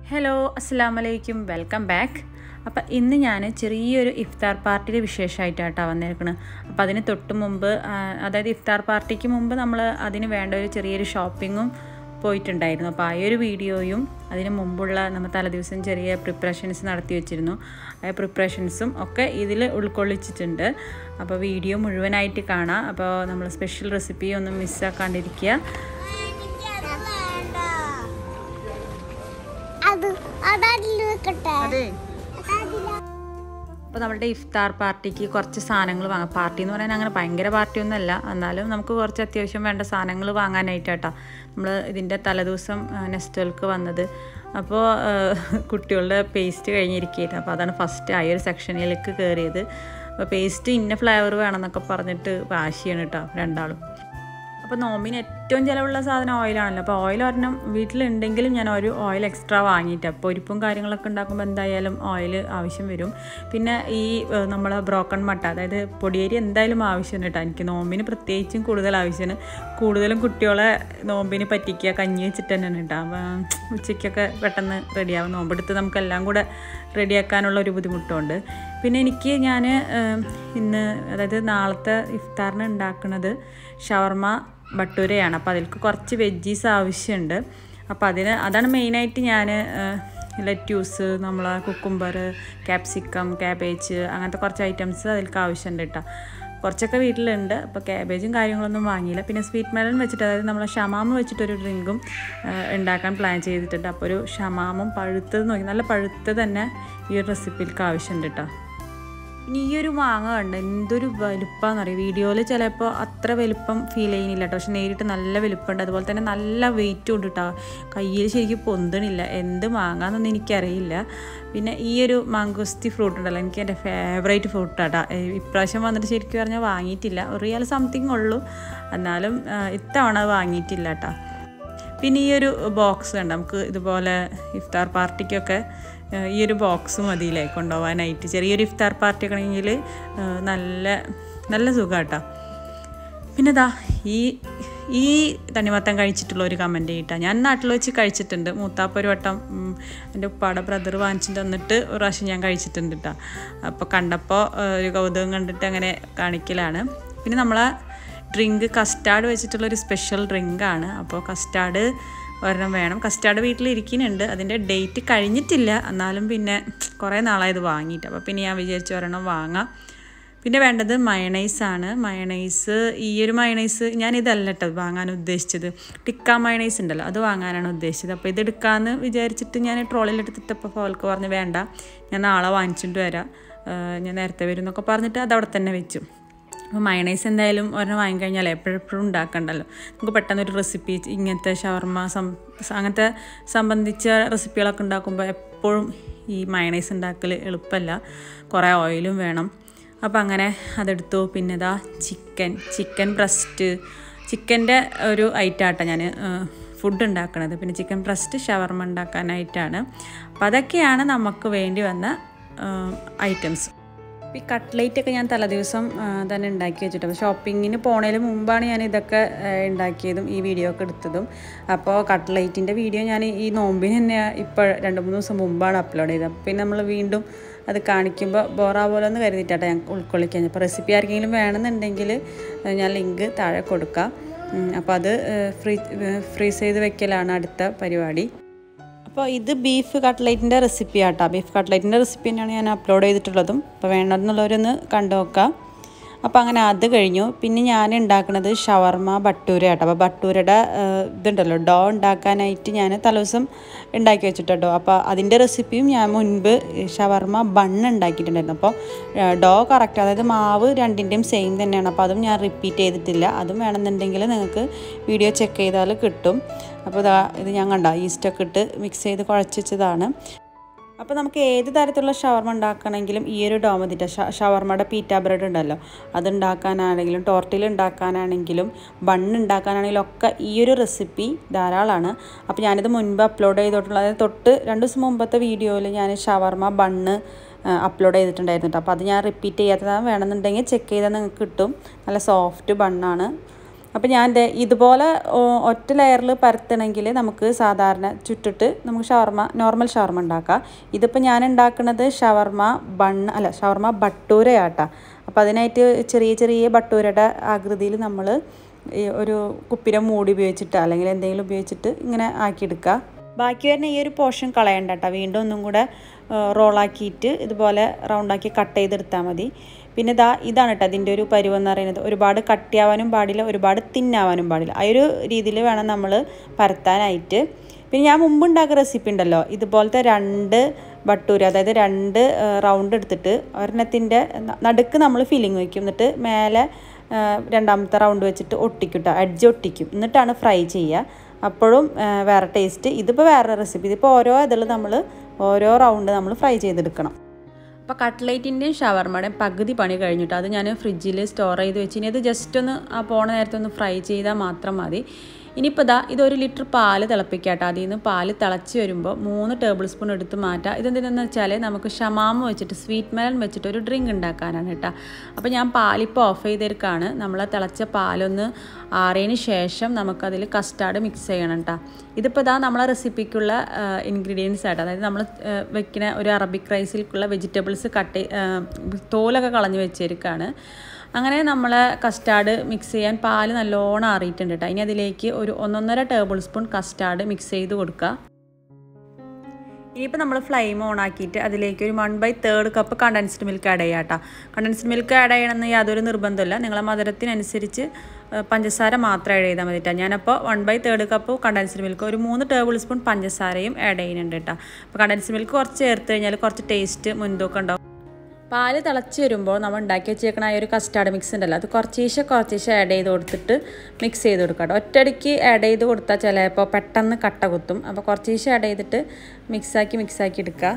Hello അസ്സലാമു അലൈക്കും welcome back. അപ്പോൾ ഇന്ന് ഞാൻ ചെറിയൊരു ഇഫ്താർ പാർട്ടിയുടെ വിശേഷമായിട്ടാണ് വന്നിരിക്കുന്നത്. അപ്പോൾ അതിന് തൊട്ട് മുമ്പ് അതായത് ഇഫ്താർ പാർട്ടിക്ക് മുമ്പ് നമ്മൾ അതിന് വേണ്ട ഒരു ചെറിയൊരു ഷോപ്പിങ്ങും പോയിട്ടുണ്ടായിരുന്നു. അപ്പോൾ ആ ഒരു വീഡിയോയും അതിന് മുമ്പുള്ള നമ്മൾ തലേദിവസം ചെറിയ പ്രിപ്പറേഷൻസ് നടത്തി വെച്ചിരുന്നു. ആ പ്രിപ്പറേഷൻസും ഒക്കെ ഇതിൽ ഉൾക്കൊള്ളിച്ചിട്ടുണ്ട്. അപ്പോൾ വീഡിയോ മുഴുവനായിട്ട് കാണാം. അപ്പോൾ നമ്മൾ സ്പെഷ്യൽ റെസിപ്പി ഒന്നും മിസ്സാക്കാണ്ടിരിക്കുക. അപ്പോൾ നമ്മുടെ ഇഫ്താർ പാർട്ടിക്ക് കുറച്ച് സാധനങ്ങൾ വാങ്ങാം. പാർട്ടി എന്ന് പറയാൻ അങ്ങനെ ഭയങ്കര പാർട്ടിയൊന്നുമല്ല, എന്നാലും നമുക്ക് കുറച്ച് അത്യാവശ്യം വേണ്ട സാധനങ്ങൾ വാങ്ങാനായിട്ടാട്ടോ നമ്മൾ ഇതിൻ്റെ തലേദിവസം നെസ്റ്റോൾക്ക് വന്നത്. അപ്പോൾ കുട്ടികളുടെ പേസ്റ്റ് കഴിഞ്ഞിരിക്കുകയായിരുന്നു. അപ്പോൾ അതാണ് ഫസ്റ്റ് ആ ഒരു സെക്ഷനിലേക്ക് കയറിയത്. അപ്പോൾ പേസ്റ്റ് ഇന്ന ഫ്ലേവർ വേണമെന്നൊക്കെ പറഞ്ഞിട്ട് വാശിയാണ് കേട്ടോ രണ്ടാളും. അപ്പോൾ നോമ്പിന് ഏറ്റവും ചിലവുള്ള സാധനം ഓയിലാണല്ലോ. അപ്പോൾ ഓയിൽ ഒരെണ്ണം വീട്ടിലുണ്ടെങ്കിലും ഞാൻ ഒരു ഓയിൽ എക്സ്ട്രാ വാങ്ങിയിട്ട് അപ്പോൾ പൊരിപ്പും കാര്യങ്ങളൊക്കെ ഉണ്ടാക്കുമ്പോൾ എന്തായാലും ഓയിൽ ആവശ്യം വരും. പിന്നെ ഈ നമ്മളെ ബ്രോക്കൺ മട്ട, അതായത് പൊടിയേരി എന്തായാലും ആവശ്യമാണ് കേട്ടോ. എനിക്ക് നോമ്പിന് പ്രത്യേകിച്ചും കൂടുതൽ ആവശ്യമാണ്. കൂടുതലും കുട്ടികളെ നോമ്പിന് പറ്റിക്കുക കഞ്ഞി വെച്ചിട്ട് തന്നെയാണ് കേട്ടോ. അപ്പോൾ ഉച്ചയ്ക്കൊക്കെ പെട്ടെന്ന് റെഡിയാവും. നോമ്പെടുത്ത് നമുക്കെല്ലാം കൂടെ റെഡിയാക്കാനുള്ള ഒരു ബുദ്ധിമുട്ടുണ്ട്. പിന്നെ എനിക്ക് ഞാൻ ഇന്ന് അതായത് നാളത്തെ ഇഫ്താറിന് ഉണ്ടാക്കുന്നത് ഷവർമ ബട്ടൂരയാണ്. അപ്പോൾ അതിലേക്ക് കുറച്ച് വെജീസ് ആവശ്യമുണ്ട്. അപ്പോൾ അതാണ് മെയിനായിട്ട് ഞാൻ ലെറ്റ്യൂസ്, നമ്മളെ കുക്കുംബർ, ക്യാപ്സിക്കം, ക്യാബേജ് അങ്ങനത്തെ കുറച്ച് ഐറ്റംസ് അതിലേക്ക് ആവശ്യമുണ്ട് കേട്ടോ. കുറച്ചൊക്കെ വീട്ടിലുണ്ട്. അപ്പോൾ ക്യാബേജും കാര്യങ്ങളൊന്നും വാങ്ങിയില്ല. പിന്നെ സ്വീറ്റ് മെലൺ വെച്ചിട്ട്, അതായത് നമ്മൾ ഷമാം വെച്ചിട്ടൊരു ഡ്രിങ്കും ഉണ്ടാക്കാൻ പ്ലാൻ ചെയ്തിട്ടുണ്ട്. അപ്പോൾ ഒരു ഷമാമും പഴുത്തത് നോക്കി, നല്ല പഴുത്തത് തന്നെ ഈ ഒരു റെസിപ്പിയിലേക്ക് ആവശ്യമുണ്ട് കേട്ടോ. ഇനി ഈ ഒരു മാങ്ങ കണ്ട് എന്തൊരു വലുപ്പമാണെന്ന് അറിയാം. വീഡിയോയിൽ ചിലപ്പോൾ അത്ര വലുപ്പം ഫീൽ ചെയ്യുന്നില്ല കേട്ടോ, പക്ഷെ നേരിട്ട് നല്ല വലുപ്പമുണ്ട്. അതുപോലെ തന്നെ നല്ല വെയിറ്റും ഉണ്ട് കേട്ടോ. കയ്യിൽ ശരിക്കും പൊന്തണില്ല. എന്ത് മാങ്ങാന്നൊന്നും എനിക്കറിയില്ല. പിന്നെ ഈ ഒരു മാങ്കോസ്തി ഫ്രൂട്ട് ഉണ്ടല്ലോ, എനിക്ക് എൻ്റെ ഫേവറേറ്റ് ഫ്രൂട്ടാട്ടോ. ഇപ്രാവശ്യം വന്നിട്ട് ശരിക്കും പറഞ്ഞാൽ വാങ്ങിയിട്ടില്ല. റിയൽ സംതിങ് ഉള്ളൂ, എന്നാലും ഇത്തവണ വാങ്ങിയിട്ടില്ല കേട്ടോ. പിന്നെ ഈ ഒരു ബോക്സ് കണ്ട, നമുക്ക് ഇതുപോലെ ഇഫ്താർ പാർട്ടിക്കൊക്കെ ഈ ഒരു ബോക്സ് മതിയില്ലേ കൊണ്ടുപോകാനായിട്ട്. ചെറിയൊരു ഇഫ്താർ പാർട്ടിയൊക്കെ ആണെങ്കിൽ നല്ല സുഖമാട്ടോ. പിന്നെ ഇതാ ഈ തണ്ണിമത്തൻ കഴിച്ചിട്ടുള്ള ഒരു കമൻറ്റ് ചെയ്തിട്ടാണ്. ഞാൻ നാട്ടിൽ വെച്ച് കഴിച്ചിട്ടുണ്ട്. മൂത്താപ്പ ഒരു വട്ടം എൻ്റെ ഉപ്പാടെ ബ്രദർ വാങ്ങിച്ചിട്ട് വന്നിട്ട് ഒരു പ്രാവശ്യം ഞാൻ കഴിച്ചിട്ടുണ്ട് കേട്ടോ. അപ്പോൾ കണ്ടപ്പോൾ ഒരു കൗതുകം കണ്ടിട്ട് അങ്ങനെ കാണിക്കലാണ്. പിന്നെ നമ്മളെ ഡ്രിങ്ക് കസ്റ്റാർഡ് വെച്ചിട്ടുള്ളൊരു സ്പെഷ്യൽ ഡ്രിങ്കാണ്. അപ്പോൾ കസ്റ്റാർഡ് ഒരെണ്ണം വേണം. കസ്റ്റാർഡ് വീട്ടിലിരിക്കുന്നുണ്ട്. അതിൻ്റെ ഡേറ്റ് കഴിഞ്ഞിട്ടില്ല, എന്നാലും പിന്നെ കുറേ നാളായത് വാങ്ങിയിട്ട്. അപ്പോൾ പിന്നെ ഞാൻ വിചാരിച്ചു ഒരെണ്ണം വാങ്ങാം. പിന്നെ വേണ്ടത് മയണൈസാണ്. മയണൈസ്, ഈ ഒരു മയണൈസ് ഞാനിതല്ല കേട്ടോ വാങ്ങാൻ ഉദ്ദേശിച്ചത്. ടിക്ക മയണൈസ് ഉണ്ടല്ലോ, അത് വാങ്ങാനാണ് ഉദ്ദേശിച്ചത്. അപ്പോൾ ഇതെടുക്കാമെന്ന് വിചാരിച്ചിട്ട് ഞാൻ ട്രോളിലെടുത്തിട്ടപ്പോൾ അവൾക്ക് പറഞ്ഞ് വേണ്ട, ഞാൻ നാളെ വാങ്ങിച്ചിട്ട് വരാം, ഞാൻ നേരത്തെ വരും എന്നൊക്കെ പറഞ്ഞിട്ട് അതവിടെ തന്നെ വെച്ചു. അപ്പോൾ മയണൈസ് എന്തായാലും ഒരെണ്ണം വാങ്ങിക്കഴിഞ്ഞാൽ എപ്പോഴെപ്പോഴും ഉണ്ടാക്കണ്ടല്ലോ. നമുക്ക് പെട്ടെന്നൊരു റെസിപ്പി ഇങ്ങനത്തെ ഷവർമ അങ്ങനത്തെ സംബന്ധിച്ച റെസിപ്പികളൊക്കെ ഉണ്ടാക്കുമ്പോൾ എപ്പോഴും ഈ മയണൈസ് ഉണ്ടാക്കൽ എളുപ്പമല്ല, കുറേ ഓയിലും വേണം. അപ്പോൾ അങ്ങനെ അതെടുത്തു. പിന്നെ ഇതാ ചിക്കൻ ബ്രസ്റ്റ്, ചിക്കൻ്റെ ഒരു ഐറ്റമായിട്ടാണ് ഞാൻ ഫുഡ് ഉണ്ടാക്കണത്. പിന്നെ ചിക്കൻ ബ്രസ്റ്റ് ഷവർമ ഉണ്ടാക്കാനായിട്ടാണ്. അപ്പോൾ അതൊക്കെയാണ് നമുക്ക് വേണ്ടി വന്ന ഐറ്റംസ്. ഈ കട്ട്ലേറ്റൊക്കെ ഞാൻ തലേദിവസം തന്നെ ഉണ്ടാക്കി വെച്ചിട്ട്, അപ്പോൾ ഷോപ്പിങ്ങിന് പോണതിന് മുമ്പാണ് ഞാൻ ഇതൊക്കെ ഉണ്ടാക്കിയതും ഈ വീഡിയോ ഒക്കെ എടുത്തതും. അപ്പോൾ കട്ട്ലേറ്റിൻ്റെ വീഡിയോ ഞാൻ ഈ നോമ്പിന് തന്നെ ഇപ്പോൾ 2-3 ദിവസം മുമ്പാണ് അപ്ലോഡ് ചെയ്തത്. അപ്പോൾ പിന്നെ നമ്മൾ വീണ്ടും അത് കാണിക്കുമ്പോൾ ബോറാ പോലെ ഒന്ന് കരുതിയിട്ടാണ് ഞാൻ ഉൾക്കൊള്ളിക്കാൻ. അപ്പോൾ റെസിപ്പി ആർക്കെങ്കിലും വേണമെന്നുണ്ടെങ്കിൽ ഞാൻ ലിങ്ക് താഴെ കൊടുക്കാം. അപ്പോൾ അത് ഫ്രീസ് ചെയ്ത് വെക്കലാണ് അടുത്ത പരിപാടി. അപ്പോൾ ഇത് ബീഫ് കട്ട്ലേറ്റിൻ്റെ റെസിപ്പി ആട്ടോ. ബീഫ് കട്ട്ലേറ്റിൻ്റെ റെസിപ്പി തന്നെയാണ് ഞാൻ അപ്ലോഡ് ചെയ്തിട്ടുള്ളതും. അപ്പോൾ വേണമെന്നുള്ളവരൊന്ന് കണ്ടു നോക്കാം. അപ്പോൾ അങ്ങനെ അത് കഴിഞ്ഞു. പിന്നെ ഞാൻ ഉണ്ടാക്കുന്നത് ഷവർമ ബട്ടൂര ആട്ടോ. അപ്പോൾ ബട്ടൂരയുടെ ഇതുണ്ടല്ലോ, ഡോ ഉണ്ടാക്കാനായിട്ട് ഞാൻ തലേദിവസം ഉണ്ടാക്കി വെച്ചിട്ടോ. അപ്പോൾ അതിൻ്റെ റെസിപ്പിയും ഞാൻ മുൻപ് ഷവർമ ബണ്ണ് ഉണ്ടാക്കിയിട്ടുണ്ടായിരുന്നു. അപ്പോൾ ഡോ കറക്റ്റ്, അതായത് മാവ് രണ്ടിൻ്റെയും സെയിം തന്നെയാണ്. അപ്പോൾ അതും ഞാൻ റിപ്പീറ്റ് ചെയ്തിട്ടില്ല. അതും വേണമെന്നുണ്ടെങ്കിൽ നിങ്ങൾക്ക് വീഡിയോ ചെക്ക് ചെയ്താൽ കിട്ടും. അപ്പോൾ ഇത് ഞാൻ കണ്ട ഈസ്റ്റൊക്കെ ഇട്ട് മിക്സ് ചെയ്ത് കുഴച്ച് വെച്ചതാണ്. അപ്പോൾ നമുക്ക് ഏത് തരത്തിലുള്ള ഷവർമ ഉണ്ടാക്കണമെങ്കിലും ഈ ഒരു ഡോ മതിട്ട്. ഷവർമയുടെ പീറ്റ ബ്രെഡ് ഉണ്ടല്ലോ, അതുണ്ടാക്കാനാണെങ്കിലും ടോർട്ടിൽ ഉണ്ടാക്കാനാണെങ്കിലും ബണ്ണ് ഉണ്ടാക്കാനാണെങ്കിലും ഒക്കെ ഈ ഒരു റെസിപ്പി ധാരാളമാണ്. അപ്പോൾ ഞാനിത് മുൻപ് അപ്ലോഡ് ചെയ്തിട്ടുള്ള, അതായത് തൊട്ട് 2 ദിവസം മുമ്പത്തെ വീഡിയോയിൽ ഞാൻ ഷവർമ ബണ്ണ് അപ്ലോഡ് ചെയ്തിട്ടുണ്ടായിരുന്നു കേട്ടോ. അപ്പോൾ അത് ഞാൻ റിപ്പീറ്റ് ചെയ്യാത്തതാണ്. വേണമെന്നുണ്ടെങ്കിൽ ചെക്ക് ചെയ്താൽ നിങ്ങൾക്ക് കിട്ടും. നല്ല സോഫ്റ്റ് ബണ്ണാണ്. അപ്പോൾ ഞാൻ ഇതുപോലെ ഒറ്റ ലെയറിൽ പരത്തണമെങ്കിൽ നമുക്ക് സാധാരണ ചുറ്റിട്ട് നമുക്ക് നോർമൽ ഷവർമ ഉണ്ടാക്കാം. ഇതിപ്പോൾ ഞാൻ ഉണ്ടാക്കുന്നത് ഷവർമ ബട്ടൂരയാട്ടാ. അപ്പോൾ അതിനായിട്ട് ചെറിയ ചെറിയ ബട്ടൂരയുടെ ആകൃതിയിൽ നമ്മൾ ഒരു കുപ്പിയുടെ മൂടി ഉപയോഗിച്ചിട്ട് അല്ലെങ്കിൽ എന്തെങ്കിലും ഉപയോഗിച്ചിട്ട് ഇങ്ങനെ ആക്കിയെടുക്കുക. ബാക്കി വരുന്ന ഈ ഒരു പോർഷൻ കളയണ്ട കേട്ടോ. വീണ്ടും ഒന്നും കൂടെ റോളാക്കിയിട്ട് ഇതുപോലെ റൗണ്ടാക്കി കട്ട് ചെയ്തെടുത്താൽ മതി. പിന്നെ ഇതാണ് കേട്ടോ അതിൻ്റെ ഒരു പരുവെന്ന് പറയുന്നത്. ഒരുപാട് കട്ടിയാവാനും പാടില്ല, ഒരുപാട് തിന്നാവാനും പാടില്ല. ആ ഒരു രീതിയിൽ വേണം നമ്മൾ പരത്താനായിട്ട്. പിന്നെ ഞാൻ മുമ്പ് ഉണ്ടാക്കിയ റെസിപ്പി ഉണ്ടല്ലോ, ഇതുപോലത്തെ 2 ബട്ടൂര, അതായത് 2 റൗണ്ട് എടുത്തിട്ട് ഒരെണ്ണത്തിൻ്റെ നടുക്ക് നമ്മൾ ഫില്ലിങ് വയ്ക്കും. എന്നിട്ട് മേലെ രണ്ടാമത്തെ റൗണ്ട് വെച്ചിട്ട് ഒട്ടിക്കും കേട്ടോ, എഡ്ജ് ഒട്ടിക്കും. എന്നിട്ടാണ് ഫ്രൈ ചെയ്യുക. അപ്പോഴും വേറെ ടേസ്റ്റ്. ഇതിപ്പോൾ വേറെ റെസിപ്പി. ഇതിപ്പോൾ ഓരോ റൗണ്ട് നമ്മൾ ഫ്രൈ ചെയ്തെടുക്കണം. അപ്പോൾ കട്ട്ലേറ്റിൻ്റെയും ഷവർമയുടെയും പകുതി പണി കഴിഞ്ഞിട്ട് അത് ഞാൻ ഫ്രിഡ്ജിൽ സ്റ്റോർ ചെയ്ത് വെച്ച് ഇനി അത് ജസ്റ്റ് ഒന്ന് പോണ നേരത്തെ ഒന്ന് ഫ്രൈ ചെയ്താൽ മാത്രം മതി. ഇനിയിപ്പോൾ ഇതൊരു ലിറ്റർ പാല് തിളപ്പിക്കാട്ടോ. അതിൽ നിന്ന് പാല് തിളച്ച് വരുമ്പോൾ 3 ടേബിൾ സ്പൂൺ എടുത്ത് മാറ്റാം. ഇതെന്തിനെന്ന് വെച്ചാൽ നമുക്ക് ഷമാമ വെച്ചിട്ട് സ്വീറ്റ് മെലൺ വെച്ചിട്ട് ഒരു ഡ്രിങ്ക് ഉണ്ടാക്കാനാണ് കേട്ടോ. അപ്പോൾ ഞാൻ പാലിപ്പോൾ ഓഫ് ചെയ്തെടുക്കുകയാണ്. നമ്മൾ തിളച്ച പാലൊന്ന് ആറിയതിന് ശേഷം നമുക്കതിൽ കസ്റ്റാർഡ് മിക്സ് ചെയ്യണം കേട്ടോ. ഇതിപ്പോൾ നമ്മളെ റെസിപ്പിക്കുള്ള ഇൻഗ്രീഡിയൻസ് ആയിട്ട്, അതായത് നമ്മൾ വെക്കുന്ന ഒരു അറബിക് റൈസിലേക്കുള്ള വെജിറ്റബിൾസ് തോലൊക്കെ കളഞ്ഞ് വെച്ചേക്കാണ്. അങ്ങനെ നമ്മൾ കസ്റ്റാർഡ് മിക്സ് ചെയ്യാൻ പാല് നല്ലോണം ആറിയിട്ടുണ്ട് കേട്ടോ. ഇനി അതിലേക്ക് ഒരു 1.5 ടേബിൾ സ്പൂൺ കസ്റ്റാർഡ് മിക്സ് ചെയ്ത് കൊടുക്കുക. ഇനിയിപ്പോൾ നമ്മൾ ഫ്ലെയിം ഓൺ ആക്കിയിട്ട് അതിലേക്ക് ഒരു 1/3 കപ്പ് കണ്ടൻസ്ഡ് മിൽക്ക് ആഡ് ചെയ്യാം കേട്ടോ. കണ്ടൻസ്ഡ് മിൽക്ക് ആഡ് ചെയ്യണമെന്ന് യാതൊരു നിർബന്ധമില്ല. നിങ്ങളെ മധുരത്തിനനുസരിച്ച് പഞ്ചസാര മാത്രം ആഡ് ചെയ്താൽ മതി കേട്ടോ. ഞാനപ്പോൾ 1/3 കപ്പ് കണ്ടൻസ്ഡ് മിൽക്ക്, ഒരു 3 ടേബിൾ സ്പൂൺ പഞ്ചസാരയും ആഡ് ചെയ്യുന്നുണ്ട് കേട്ടോ. അപ്പോൾ കണ്ടൻസ്ഡ് മിൽക്ക് കുറച്ച് ചേർത്ത് കഴിഞ്ഞാൽ കുറച്ച് ടേസ്റ്റ് മുൻതൂക്കം ഉണ്ടാവും. പാല് തിളച്ച് വരുമ്പോൾ നമ്മൾ ഉണ്ടാക്കി വെച്ചേക്കണ ആ ഒരു കസ്റ്റാർഡ് മിക്സ് ഉണ്ടല്ലോ, അത് കുറച്ചീശെ ആഡ് ചെയ്ത് കൊടുത്തിട്ട് മിക്സ് ചെയ്ത് കൊടുക്കാം കേട്ടോ. ഒറ്റയടിക്ക് ആഡ് ചെയ്ത് കൊടുത്താൽ ചിലപ്പോൾ പെട്ടെന്ന് കട്ട കുത്തും. അപ്പോൾ കുറച്ചീശെ ആഡ് ചെയ്തിട്ട് മിക്സാക്കി എടുക്കുക.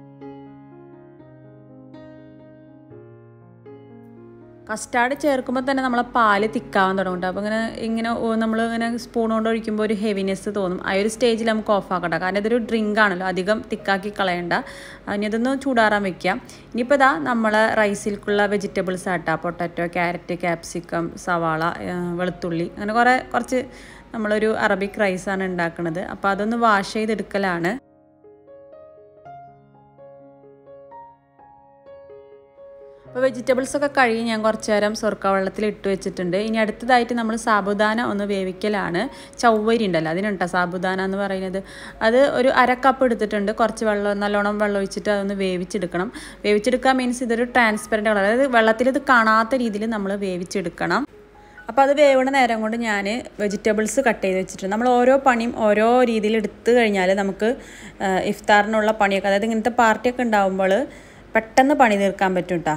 കസ്റ്റാർഡ് ചേർക്കുമ്പോൾ തന്നെ നമ്മളെ പാല് തിക്കാവാൻ തുടങ്ങും. അപ്പോൾ നമ്മളിങ്ങനെ സ്പൂൺ കൊണ്ട് ഒഴിക്കുമ്പോൾ ഒരു ഹെവിനെസ് തോന്നും. ആ ഒരു സ്റ്റേജിൽ നമുക്ക് ഓഫ് ആക്കട്ടെ. കാരണം ഇതൊരു ഡ്രിങ്ക് ആണല്ലോ, അധികം തിക്കാക്കി കളയണ്ട. ഇനി ഇതൊന്ന് ചൂടാറാൻ വെക്കാം. ഇനിയിപ്പോൾ നമ്മളെ റൈസിലേക്കുള്ള വെജിറ്റബിൾസ് ആട്ടാ. പൊട്ടാറ്റോ, ക്യാരറ്റ്, ക്യാപ്സിക്കം, സവാള, വെളുത്തുള്ളി, അങ്ങനെ കുറച്ച് നമ്മളൊരു അറബിക് റൈസാണ് ഉണ്ടാക്കുന്നത്. അപ്പോൾ അതൊന്ന് വാഷ് ചെയ്തെടുക്കലാണ്. അപ്പോൾ വെജിറ്റബിൾസൊക്കെ കഴുകി ഞാൻ കുറച്ച് നേരം സുർക്ക വെള്ളത്തിൽ ഇട്ട് വെച്ചിട്ടുണ്ട്. ഇനി അടുത്തതായിട്ട് നമ്മൾ സാബുദാന ഒന്ന് വേവിക്കലാണ്. ചവ്വരി ഉണ്ടല്ലോ, അതിനുണ്ടോ സാബുദാന എന്ന് പറയുന്നത്. അത് ഒരു 1/2 കപ്പ് എടുത്തിട്ടുണ്ട്. കുറച്ച് നല്ലോണം വെള്ളം ഒഴിച്ചിട്ട് അതൊന്ന് വേവിച്ചെടുക്കണം. വേവിച്ചെടുക്കുക മീൻസ് ഇതൊരു ട്രാൻസ്പെറൻറ്റ് കളർ, അതായത് വെള്ളത്തിൽ ഇത് കാണാത്ത രീതിയിൽ നമ്മൾ വേവിച്ചെടുക്കണം. അപ്പോൾ അത് വേവണ നേരം കൊണ്ട് ഞാൻ വെജിറ്റബിൾസ് കട്ട് ചെയ്ത് വെച്ചിട്ടുണ്ട്. നമ്മൾ ഓരോ പണിയും ഓരോ രീതിയിൽ എടുത്തു കഴിഞ്ഞാൽ നമുക്ക് ഇഫ്താറിനുള്ള പണിയൊക്കെ, അതായത് ഇങ്ങനത്തെ പാർട്ടിയൊക്കെ ഉണ്ടാകുമ്പോൾ പെട്ടെന്ന് പണി തീർക്കാൻ പറ്റും കേട്ടോ.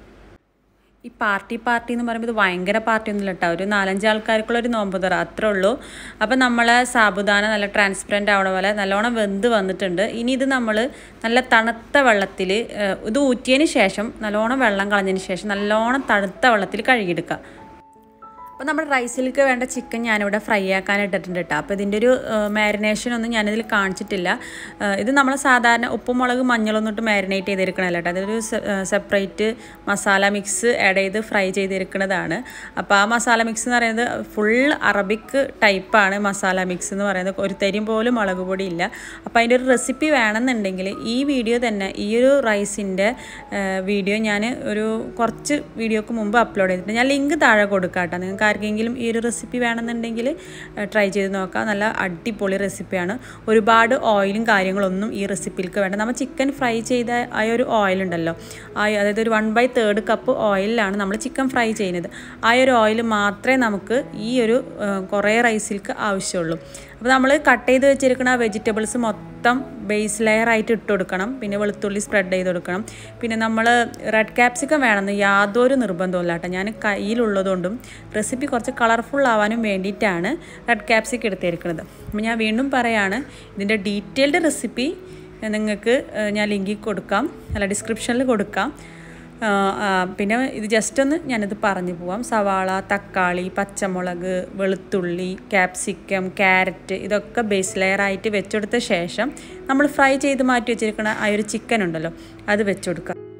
ഈ പാർട്ടി എന്ന് പറയുമ്പോൾ ഇത് ഭയങ്കര പാർട്ടിയൊന്നുമില്ല കേട്ടോ. ഒരു 4-5 ആൾക്കാർക്കുള്ളൊരു നോമ്പ് തുറ അത്രേ ഉള്ളൂ. അപ്പോൾ നമ്മൾ സാബുദാന നല്ല ട്രാൻസ്പെറൻറ്റ് ആവണ പോലെ നല്ലോണം വെന്ത് വന്നിട്ടുണ്ട്. ഇനി ഇത് നമ്മൾ നല്ല തണുത്ത വെള്ളത്തിൽ ഇത് ഊറ്റിയതിന് ശേഷം നല്ലോണം വെള്ളം കളഞ്ഞതിന് ശേഷം നല്ലോണം തണുത്ത വെള്ളത്തിൽ കഴുകിയെടുക്കുക. അപ്പോൾ നമ്മുടെ റൈസിലേക്ക് വേണ്ട ചിക്കൻ ഞാനിവിടെ ഫ്രൈ ആക്കാൻ ഇട്ടിട്ടുണ്ട് കേട്ടോ. അപ്പോൾ ഇതിൻ്റെ ഒരു മാരിനേഷനൊന്നും ഞാനിതിൽ കാണിച്ചിട്ടില്ല. ഇത് നമ്മൾ സാധാരണ ഉപ്പും മുളക് മഞ്ഞളൊന്നും ഇട്ട് മാരിനേറ്റ് ചെയ്തിരിക്കണമല്ലോ കേട്ടോ. അതൊരു സെപ്പറേറ്റ് മസാല മിക്സ് ആഡ് ചെയ്ത് ഫ്രൈ ചെയ്തിരിക്കുന്നതാണ്. അപ്പോൾ ആ മസാല മിക്സ് എന്ന് പറയുന്നത് ഫുൾ അറബിക് ടൈപ്പാണ് മസാല മിക്സ് എന്ന് പറയുന്നത്. ഒരു തരിയും പോലും മുളക് പൊടി ഇല്ല. അപ്പോൾ അതിൻ്റെ ഒരു റെസിപ്പി വേണമെന്നുണ്ടെങ്കിൽ ഈ വീഡിയോ തന്നെ, ഈ ഒരു റൈസിൻ്റെ വീഡിയോ ഞാൻ ഒരു കുറച്ച് വീഡിയോക്ക് മുമ്പ് അപ്ലോഡ് ചെയ്തിട്ടുണ്ട്. ഞാൻ ലിങ്ക് താഴെ കൊടുക്കാം കേട്ടോ. നിങ്ങൾക്ക് ആർക്കെങ്കിലും ഈ ഒരു റെസിപ്പി വേണമെന്നുണ്ടെങ്കിൽ ട്രൈ ചെയ്ത് നോക്കാം. നല്ല അടിപൊളി റെസിപ്പിയാണ്. ഒരുപാട് ഓയിലും കാര്യങ്ങളൊന്നും ഈ റെസിപ്പിയിലേക്ക് വേണ്ട. നമ്മൾ ചിക്കൻ ഫ്രൈ ചെയ്ത ആ ഒരു ഓയിലുണ്ടല്ലോ, അതായത് ഒരു 1/3 കപ്പ് ഓയിലാണ് നമ്മൾ ചിക്കൻ ഫ്രൈ ചെയ്യുന്നത്. ആ ഒരു ഓയിൽ മാത്രമേ നമുക്ക് ഈ ഒരു കുറേ റൈസിലേക്ക് ആവശ്യമുള്ളൂ. അപ്പോൾ നമ്മൾ കട്ട് ചെയ്ത് വെച്ചിരിക്കുന്ന വെജിറ്റബിൾസ് മൊത്തം ബേസ് ലെയറായിട്ട് ഇട്ട് കൊടുക്കണം. പിന്നെ വെളുത്തുള്ളി സ്പ്രെഡ് ചെയ്ത് കൊടുക്കണം. പിന്നെ നമ്മൾ റെഡ് ക്യാപ്സിക്കം വേണമെന്ന് യാതൊരു നിർബന്ധമില്ല കേട്ടോ. ഞാൻ കയ്യിലുള്ളതുകൊണ്ടും റെസിപ്പി കുറച്ച് കളർഫുൾ ആവാനും വേണ്ടിയിട്ടാണ് റെഡ് ക്യാപ്സിക്കം എടുത്തിരിക്കുന്നത്. അപ്പോൾ ഞാൻ വീണ്ടും പറയാണ്, ഇതിൻ്റെ ഡീറ്റെയിൽഡ് റെസിപ്പി നിങ്ങൾക്ക് ഞാൻ ലിങ്കിൽ കൊടുക്കാം, അല്ല ഡിസ്ക്രിപ്ഷനിൽ കൊടുക്കാം. പിന്നെ ഇത് ജസ്റ്റ് ഒന്ന് ഞാനിത് പറഞ്ഞു പോവാം. സവാള, തക്കാളി, പച്ചമുളക്, വെളുത്തുള്ളി, ക്യാപ്സിക്കം, ക്യാരറ്റ് ഇതൊക്കെ ബേസ് ലെയറായിട്ട് വെച്ചെടുത്ത ശേഷം നമ്മൾ ഫ്രൈ ചെയ്ത് മാറ്റി വെച്ചിരിക്കുന്ന ആ ഒരു ചിക്കൻ ഉണ്ടല്ലോ അത് വെച്ചെടുക്കുക.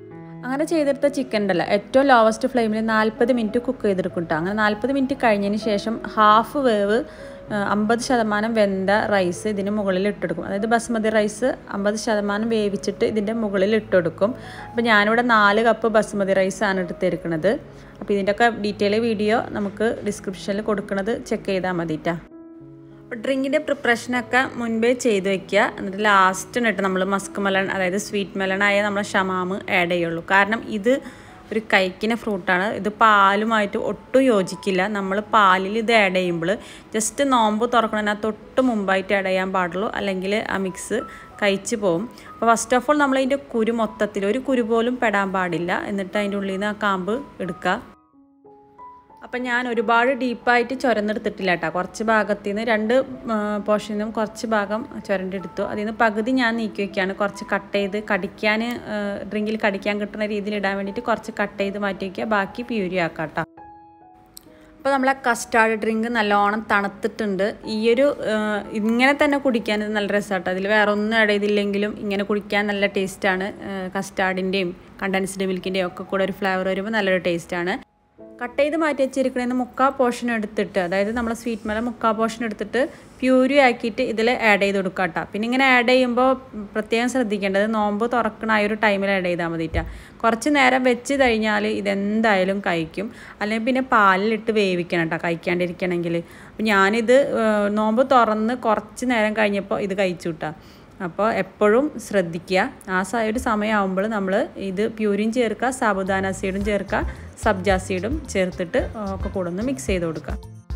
അങ്ങനെ ചെയ്തെടുത്ത ചിക്കൻ ഉണ്ടല്ലോ ഏറ്റവും ലോവസ്റ്റ് ഫ്ലെയിമിൽ 40 മിനിറ്റ് കുക്ക് ചെയ്തെടുക്കും കേട്ടോ. അങ്ങനെ 40 മിനിറ്റ് കഴിഞ്ഞതിന് ശേഷം ഹാഫ് വേവ് 50% വെന്ത റൈസ് ഇതിന് മുകളിൽ ഇട്ടെടുക്കും. അതായത് ബസ്മതി റൈസ് 50% വേവിച്ചിട്ട് ഇതിൻ്റെ മുകളിൽ ഇട്ടെടുക്കും. അപ്പോൾ ഞാനിവിടെ 4 കപ്പ് ബസ്മതി റൈസാണ് എടുത്തിരിക്കുന്നത്. അപ്പോൾ ഇതിൻ്റെയൊക്കെ ഡീറ്റെയിൽ വീഡിയോ നമുക്ക് ഡിസ്ക്രിപ്ഷനിൽ കൊടുക്കുന്നത് ചെക്ക് ചെയ്താൽ മതിട്ടാ. അപ്പോൾ ഡ്രിങ്കിൻ്റെ പ്രിപ്പറേഷനൊക്കെ മുൻപേ ചെയ്ത് വയ്ക്കുക. എന്നിട്ട് ലാസ്റ്റിനിട്ട് നമ്മൾ മസ്ക് മെലൺ അതായത് സ്വീറ്റ് മെലണായ നമ്മൾ ഷമാം ആഡ് ചെയ്യുള്ളൂ. കാരണം ഇത് ഒരു കഴിക്കുന്ന ഫ്രൂട്ടാണ്. ഇത് പാലുമായിട്ട് ഒട്ടും യോജിക്കില്ല. നമ്മൾ പാലിൽ ഇത് ആഡ് ചെയ്യുമ്പോൾ ജസ്റ്റ് നോമ്പ് തുറക്കണതിന് തൊട്ട് മുമ്പായിട്ട് ആഡ് ചെയ്യാൻ പാടുള്ളൂ, അല്ലെങ്കിൽ ആ മിക്സ് കഴിച്ച് പോകും. അപ്പോൾ ഫസ്റ്റ് ഓഫ് ഓൾ നമ്മളതിൻ്റെ കുരു മൊത്തത്തിൽ ഒരു കുരു പോലും പെടാൻ പാടില്ല. എന്നിട്ട് അതിൻ്റെ ഉള്ളിൽ നിന്ന് ആ കാമ്പ് എടുക്കുക. അപ്പം ഞാൻ ഒരുപാട് ഡീപ്പായിട്ട് ചുരന്നെടുത്തിട്ടില്ല കേട്ടോ. കുറച്ച് ഭാഗത്തു നിന്ന് 2 പോർഷനും കുറച്ച് ഭാഗം ചുരണ്ടെടുത്തു. അതിൽ നിന്ന് പകുതി ഞാൻ നീക്കി വയ്ക്കുകയാണ്. കുറച്ച് കട്ട് ചെയ്ത് കടിക്കാൻ ഡ്രിങ്കിൽ കടിക്കാൻ കിട്ടുന്ന രീതിയിൽ ഇടാൻ വേണ്ടിയിട്ട് കുറച്ച് കട്ട് ചെയ്ത് മാറ്റി വയ്ക്കുക. ബാക്കി പ്യൂരി ആക്കാം കേട്ടോ. അപ്പോൾ നമ്മളെ കസ്റ്റാർഡ് ഡ്രിങ്ക് നല്ലോണം തണുത്തിട്ടുണ്ട്. ഈയൊരു ഇങ്ങനെ തന്നെ കുടിക്കാൻ ഇത് നല്ല രസമാട്ടോ. അതിൽ വേറെ ഒന്നും ആഡ് ചെയ്തില്ലെങ്കിലും ഇങ്ങനെ കുടിക്കാൻ നല്ല ടേസ്റ്റാണ്. കസ്റ്റാർഡിൻ്റെയും കണ്ടൻസ്ഡ് മിൽക്കിൻ്റെയും ഒക്കെ കൂടെ ഒരു ഫ്ലേവർ വരുമ്പോൾ നല്ലൊരു ടേസ്റ്റാണ്. കട്ട് ചെയ്ത് മാറ്റി വെച്ചിരിക്കണേന്ന് 3/4 പോർഷൻ എടുത്തിട്ട്, അതായത് നമ്മൾ സ്വീറ്റ് മെലൺ 3/4 പോർഷൻ എടുത്തിട്ട് പ്യൂരി ആക്കിയിട്ട് ഇതിൽ ആഡ് ചെയ്ത് കൊടുക്കുക കേട്ടോ. പിന്നെ ഇങ്ങനെ ആഡ് ചെയ്യുമ്പോൾ പ്രത്യേകം ശ്രദ്ധിക്കേണ്ടത് നോമ്പ് തുറക്കണ ആ ഒരു ടൈമിൽ ആഡ് ചെയ്താൽ മതിട്ടാ. കുറച്ച് നേരം വെച്ച് കഴിഞ്ഞാൽ ഇതെന്തായാലും കഴിക്കും. അല്ലെങ്കിൽ പിന്നെ പാലിലിട്ട് വേവിക്കണം കേട്ടോ കഴിക്കാണ്ടിരിക്കണമെങ്കിൽ. അപ്പോൾ ഞാനിത് നോമ്പ് തുറന്ന് കുറച്ച് നേരം കഴിഞ്ഞപ്പോൾ ഇത് കഴിച്ചു കിട്ടാം. അപ്പോൾ എപ്പോഴും ശ്രദ്ധിക്കുക. ആ ഒരു സമയമാകുമ്പോൾ നമ്മൾ ഇത് പ്യൂരിയും ചേർക്കുക, സാബുദാന സീഡും ചേർക്കുക, സബ്ജാ സീഡും ചേർത്തിട്ട് ഒക്കെ കൂടെ ഒന്ന് മിക്സ് ചെയ്ത് കൊടുക്കുക.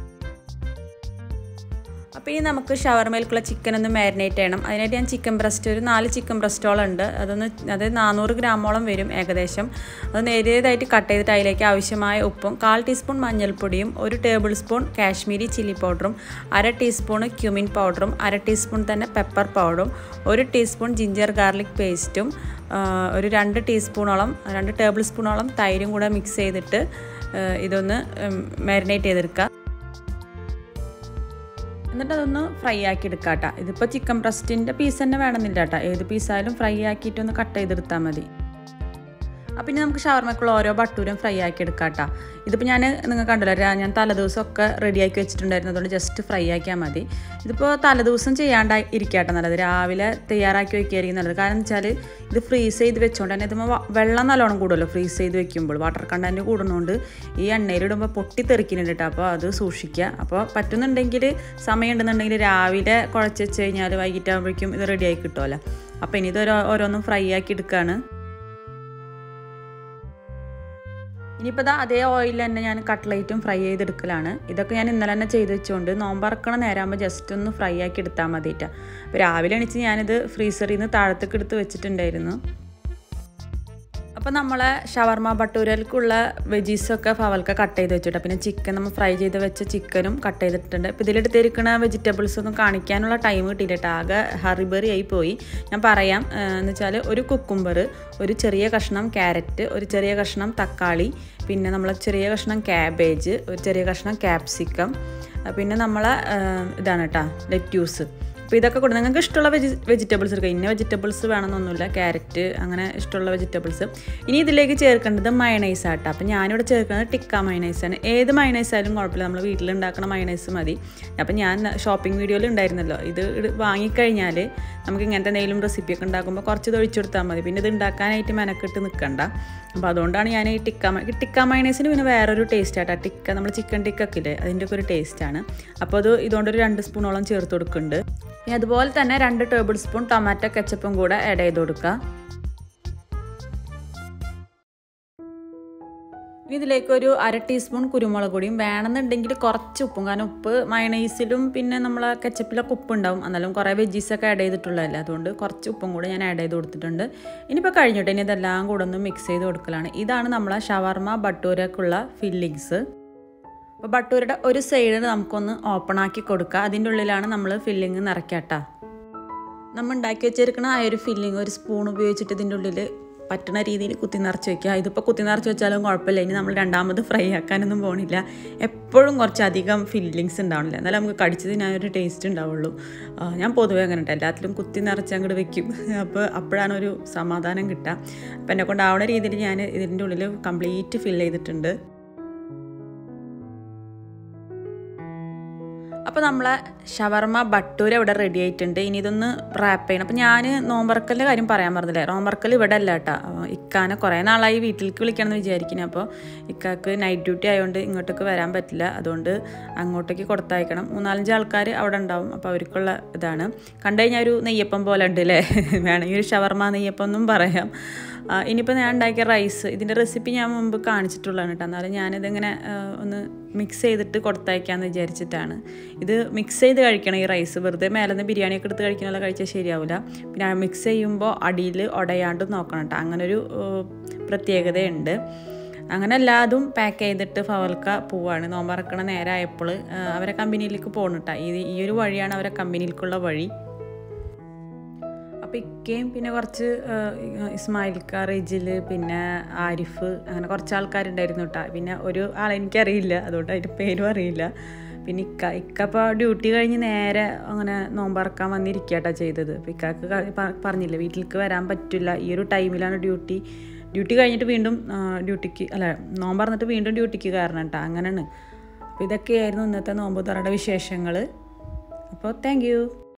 അപ്പോൾ ഇനി നമുക്ക് ഷവർമയിലേക്കുള്ള ചിക്കൻ ഒന്ന് മാരിനേറ്റ് ചെയ്യണം. അതിനായിട്ട് ഞാൻ ചിക്കൻ ബ്രസ്റ്റ് ഒരു 4 ചിക്കൻ ബ്രസ്റ്റോളം ഉണ്ട്. അതായത് 400 ഗ്രാമോളം വരും ഏകദേശം. അത് നേരിയതായിട്ട് കട്ട് ചെയ്തിട്ട് അതിലേക്ക് ആവശ്യമായ ഉപ്പും 1/4 ടീസ്പൂൺ മഞ്ഞൾപ്പൊടിയും 1 ടേബിൾ സ്പൂൺ കാശ്മീരി ചില്ലി പൗഡറും 1/2 ടീസ്പൂൺ ക്യുമിൻ പൗഡറും 1/2 ടീസ്പൂൺ തന്നെ പെപ്പർ പൗഡറും 1 ടീസ്പൂൺ ജിഞ്ചർ ഗാർലിക് പേസ്റ്റും ഒരു 2 ടേബിൾ സ്പൂണോളം തൈരും കൂടെ മിക്സ് ചെയ്തിട്ട് ഇതൊന്ന് മാരിനേറ്റ് ചെയ്തെടുക്കുക. എന്നിട്ട് അതൊന്ന് ഫ്രൈ ആക്കി എടുക്കാം കേട്ടോ. ഇതിപ്പോൾ ചിക്കൻ ബ്രസ്റ്റിൻ്റെ പീസ് തന്നെ വേണമെന്നില്ല കേട്ടോ. ഏത് പീസായാലും ഫ്രൈ ആക്കിയിട്ടൊന്ന് കട്ട് ചെയ്തെടുത്താൽ മതി. അപ്പം ഇനി നമുക്ക് ഷവർമയ്ക്കുള്ള ഓരോ ബട്ടൂരും ഫ്രൈ ആക്കി എടുക്കാം കേട്ടോ. ഇതിപ്പോൾ നിങ്ങൾക്ക് കണ്ടല്ലോ, ഞാൻ തലേദിവസമൊക്കെ റെഡിയാക്കി വെച്ചിട്ടുണ്ടായിരുന്നു. അതുകൊണ്ട് ജസ്റ്റ് ഫ്രൈ ആക്കിയാൽ മതി. ഇതിപ്പോൾ തലേദിവസം ചെയ്യാണ്ടായി ഇരിക്കാട്ടോ നല്ലത്. രാവിലെ തയ്യാറാക്കി വയ്ക്കുകയായിരിക്കും നല്ലത്. കാരണം എന്ന് വെച്ചാൽ ഇത് ഫ്രീസ് ചെയ്ത് വെച്ചുകൊണ്ട് തന്നെ ഇതുമ്പോൾ വെള്ളം നല്ലോണം കൂടുമല്ലോ ഫ്രീസ് ചെയ്ത് വെക്കുമ്പോൾ. വാട്ടർ കണ്ടൻറ്റ് കൂടുന്നതുകൊണ്ട് ഈ എണ്ണയിലിടുമ്പോൾ പൊട്ടിത്തെറിക്കുന്നുണ്ട് കേട്ടോ. അപ്പോൾ അത് സൂക്ഷിക്കുക. അപ്പോൾ പറ്റുന്നുണ്ടെങ്കിൽ സമയം ഉണ്ടെന്നുണ്ടെങ്കിൽ രാവിലെ കുഴച്ച് വെച്ച് കഴിഞ്ഞാൽ വൈകിട്ടാകുമ്പോഴേക്കും ഇത് റെഡിയാക്കി കിട്ടുമല്ലോ. അപ്പോൾ ഇനി ഇത് ഓരോന്നും ഫ്രൈ ആക്കി എടുക്കുകയാണ്. ഇനിയിപ്പോൾ അതേ ഓയിലിൽ തന്നെ ഞാൻ കട്ട്ലേറ്റും ഫ്രൈ ചെയ്തെടുക്കലാണ്. ഇതൊക്കെ ഞാൻ ഇന്നലെ തന്നെ ചെയ്ത് വെച്ചുകൊണ്ട് നോമ്പറക്കണ നേരമാകുമ്പോൾ ജസ്റ്റ് ഒന്ന് ഫ്രൈ ആക്കി എടുത്താൽ മതിയിട്ടാണ്. അപ്പോൾ രാവിലെ എണീച്ച് ഞാനിത് ഫ്രീസറിൽ നിന്ന് താഴത്തേക്ക് എടുത്ത് വെച്ചിട്ടുണ്ടായിരുന്നു. അപ്പോൾ നമ്മളെ ഷവർമ ബട്ടൂരയിലേക്കുള്ള വെജീസൊക്കെ ഫവൽക്ക കട്ട് ചെയ്ത് വെച്ചിട്ട്, പിന്നെ ചിക്കൻ നമ്മൾ ഫ്രൈ ചെയ്ത് വെച്ച ചിക്കനും കട്ട് ചെയ്തിട്ടുണ്ട്. ഇപ്പോൾ ഇതിലെടുത്തിരിക്കുന്ന വെജിറ്റബിൾസ് ഒന്നും കാണിക്കാനുള്ള ടൈം കിട്ടിയില്ല. ആകെ ഹറിബറി ആയി പോയി. ഞാൻ പറയാം. എന്ന് വെച്ചാൽ ഒരു കുക്കുംബർ, ഒരു ചെറിയ കഷ്ണം ക്യാരറ്റ്, ഒരു ചെറിയ കഷ്ണം തക്കാളി, പിന്നെ നമ്മൾ ചെറിയ കഷ്ണം ക്യാബേജ്, ഒരു ചെറിയ കഷ്ണം ക്യാപ്സിക്കം, പിന്നെ നമ്മളെ ഇതാണ് കേട്ടോ ലെറ്റ്യൂസ്. അപ്പോൾ ഇതൊക്കെ കൂടെ നിങ്ങൾക്ക് ഇഷ്ടമുള്ള വെജിറ്റബിൾസ് എടുക്കുക. ഇന്ന വെജിറ്റബിൾസ് വേണമെന്നൊന്നുമില്ല. ക്യാരറ്റ് അങ്ങനെ ഇഷ്ടമുള്ള വെജിറ്റബിൾസ്. ഇനി ഇതിലേക്ക് ചേർക്കേണ്ടത് മയണൈസ് ആട്ടോ. അപ്പോൾ ഞാനിവിടെ ചേർക്കുന്നത് ടിക്ക മയണൈസാണ്. ഏത് മയണൈസ് ആയാലും കുഴപ്പമില്ല, നമ്മൾ വീട്ടിലുണ്ടാക്കുന്ന മയണൈസ് മതി. അപ്പോൾ ഞാൻ ഷോപ്പിംഗ് വീഡിയോയിൽ ഉണ്ടായിരുന്നല്ലോ, ഇത് വാങ്ങിക്കഴിഞ്ഞാൽ നമുക്ക് ഇങ്ങനത്തെ എന്തെങ്കിലും റെസിപ്പിയൊക്കെ ഉണ്ടാക്കുമ്പോൾ കുറച്ച് ഇത് ഒഴിച്ചു കൊടുത്താൽ മതി. പിന്നെ ഇത് ഉണ്ടാക്കാനായിട്ട് മെനക്കെട്ട് നിൽക്കണ്ട. അപ്പോൾ അതുകൊണ്ടാണ് ഞാൻ ഈ ടിക്ക മയണൈസിന് പിന്നെ വേറൊരു ടേസ്റ്റ് ആട്ടോ. ടിക്ക നമ്മൾ ചിക്കൻ ടിക്കൊക്കെ ഇല്ലേ, അതിൻ്റെയൊക്കെ ഒരു ടേസ്റ്റാണ്. അപ്പോൾ ഇതുകൊണ്ടൊരു 2 സ്പൂണോളം ചേർത്ത് കൊടുക്കുന്നുണ്ട്. ഇനി അതുപോലെ തന്നെ 2 ടേബിൾ സ്പൂൺ ടൊമാറ്റോ കെച്ചപ്പും കൂടെ ആഡ് ചെയ്ത് കൊടുക്കുക. ഇനി ഇതിലേക്ക് ഒരു 1/2 ടീസ്പൂൺ കുരുമുളക് പൊടിയും വേണമെന്നുണ്ടെങ്കിൽ കുറച്ച് ഉപ്പും. കാരണം ഉപ്പ് മയണൈസിലും പിന്നെ നമ്മൾ കെച്ചപ്പിലൊക്കെ ഉപ്പ് ഉണ്ടാവും. എന്നാലും കുറേ വെജീസൊക്കെ ആഡ് ചെയ്തിട്ടുള്ളതല്ലേ, അതുകൊണ്ട് കുറച്ച് ഉപ്പും കൂടെ ഞാൻ ആഡ് ചെയ്ത് കൊടുത്തിട്ടുണ്ട്. ഇനിയിപ്പോൾ കഴിഞ്ഞിട്ട് ഇനി ഇതെല്ലാം കൂടെ ഒന്ന് മിക്സ് ചെയ്ത് കൊടുക്കലാണ്. ഇതാണ് നമ്മളെ ഷവർമ ബട്ടൂരക്കുള്ള ഫില്ലിങ്സ്. അപ്പോൾ ബട്ടൂരയുടെ ഒരു സൈഡ് നമുക്കൊന്ന് ഓപ്പൺ ആക്കി കൊടുക്കുക. അതിൻ്റെ ഉള്ളിലാണ് നമ്മൾ ഫില്ലിങ് നിറയ്ക്കാട്ടോ. നമ്മൾ ഉണ്ടാക്കി വെച്ചിരിക്കുന്ന ആ ഒരു ഫില്ലിങ് ഒരു സ്പൂൺ ഉപയോഗിച്ചിട്ട് ഇതിൻ്റെ ഉള്ളിൽ പറ്റുന്ന രീതിയിൽ കുത്തി നിറച്ച് വയ്ക്കുക. ഇതിപ്പോൾ കുത്തി നിറച്ച് വെച്ചാലും കുഴപ്പമില്ല, ഇനി നമ്മൾ രണ്ടാമത് ഫ്രൈ ആക്കാനൊന്നും പോകണില്ല. എപ്പോഴും കുറച്ചധികം ഫില്ലിങ്സ് ഉണ്ടാവണില്ല, എന്നാലും നമുക്ക് കടിച്ചതിനൊരു ടേസ്റ്റ് ഉണ്ടാവുള്ളൂ. ഞാൻ പൊതുവേ അങ്ങനെ ഉണ്ട്, എല്ലാത്തിലും കുത്തി നിറച്ച് അങ്ങോട്ട് വെക്കും. അപ്പോഴാണ് ഒരു സമാധാനം കിട്ടുക. അപ്പോൾ എന്നെ കൊണ്ടാവുന്ന രീതിയിൽ ഞാൻ ഇതിൻ്റെ ഉള്ളിൽ കംപ്ലീറ്റ് ഫിൽ ചെയ്തിട്ടുണ്ട്. അപ്പോൾ നമ്മളെ ഷവർമ ബട്ടൂര ഇവിടെ റെഡി ആയിട്ടുണ്ട്. ഇനി ഇതൊന്ന് റാപ്പ് ചെയ്യണം. അപ്പോൾ ഞാൻ നോമ്പറക്കലിൻ്റെ കാര്യം പറയാൻ പറഞ്ഞില്ലേ, നോമ്പറക്കൽ ഇവിടെ അല്ല കേട്ടോ. ഇക്കാനെ കുറേ നാളായി വീട്ടിലേക്ക് വിളിക്കണം എന്ന് വിചാരിക്കുന്നത്. അപ്പോൾ ഇക്കാക്ക് നൈറ്റ് ഡ്യൂട്ടി ആയതുകൊണ്ട് ഇങ്ങോട്ടേക്ക് വരാൻ പറ്റില്ല, അതുകൊണ്ട് അങ്ങോട്ടേക്ക് കൊടുത്തയക്കണം. 3-4 ആൾക്കാർ അവിടെ ഉണ്ടാവും. അപ്പോൾ അവർക്കുള്ള ഇതാണ്. കണ്ടു കഴിഞ്ഞാൽ ഒരു നെയ്യപ്പം പോലെ ഉണ്ട് അല്ലേ, വേണമെങ്കിൽ ഒരു ഷവർമ നെയ്യപ്പം എന്നും പറയാം. ഇനിയിപ്പോൾ ഞാൻ ഉണ്ടാക്കിയ റൈസ്, ഇതിൻ്റെ റെസിപ്പി ഞാൻ മുമ്പ് കാണിച്ചിട്ടുള്ളതാണ് കേട്ടോ. എന്നാലും ഞാനിതിങ്ങനെ ഒന്ന് മിക്സ് ചെയ്തിട്ട് കൊടുത്തയക്കാമെന്ന് വിചാരിച്ചിട്ടാണ്. ഇത് മിക്സ് ചെയ്ത് കഴിക്കണം ഈ റൈസ്, വെറുതെ മേലെന്ന് ബിരിയാണിയൊക്കെ എടുത്ത് കഴിക്കണമല്ലോ, കഴിച്ചാൽ ശരിയാവില്ല. പിന്നെ മിക്സ് ചെയ്യുമ്പോൾ അടിയിൽ ഉടയാണ്ട് നോക്കണം കേട്ടോ, അങ്ങനൊരു പ്രത്യേകതയുണ്ട്. അങ്ങനെ എല്ലാതും പാക്ക് ചെയ്തിട്ട് ഫവൽക്ക പോവാണ്. നോമ്പറക്കണ നേരമായപ്പോൾ അവരെ കമ്പനിയിലേക്ക് പോകണം കേട്ടോ. ഈ ഒരു വഴിയാണ് അവരെ കമ്പനിയിലേക്കുള്ള വഴി. അപ്പോൾ ഇക്കയും പിന്നെ കുറച്ച് ഇസ്മായിൽക്ക, റിജിൽ, പിന്നെ ആരിഫ്, അങ്ങനെ കുറച്ച് ആൾക്കാരുണ്ടായിരുന്നു കേട്ടോ. പിന്നെ ഒരു ആളെനിക്കറിയില്ല, അതുകൊണ്ട് അതിൻ്റെ പേരും അറിയില്ല. പിന്നെ ഇക്ക ഇപ്പോൾ ഡ്യൂട്ടി കഴിഞ്ഞ് നേരെ അങ്ങനെ നോമ്പറക്കാൻ വന്നിരിക്കുക കേട്ടോ ചെയ്തത്. അപ്പോൾ ഇക്കാക്ക് പറഞ്ഞില്ല വീട്ടിലേക്ക് വരാൻ പറ്റില്ല, ഈ ഒരു ടൈമിലാണ് ഡ്യൂട്ടി കഴിഞ്ഞിട്ട് വീണ്ടും നോമ്പറന്നിട്ട് വീണ്ടും ഡ്യൂട്ടിക്ക് കയറണം കേട്ടോ. അങ്ങനെയാണ്. അപ്പോൾ ഇതൊക്കെയായിരുന്നു ഇന്നത്തെ നോമ്പ് തുറയുടെ വിശേഷങ്ങൾ. അപ്പോൾ താങ്ക് യു.